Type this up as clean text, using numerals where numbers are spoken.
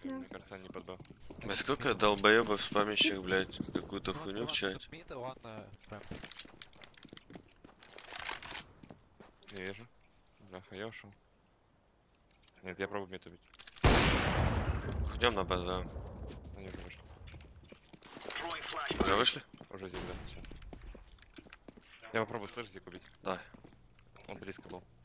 Да. Мне кажется, они под Б. Блядь, сколько долбоебов спамящих, блядь, какую-то хуйню в чате. Не вижу. Бляха, я ушел. Нет, я пробую мид убить. Идем на Б, да. Они уже вышли. Уже вышли? Уже здесь, да, сейчас. Я попробую слэш здесь убить. Да. Он близко был.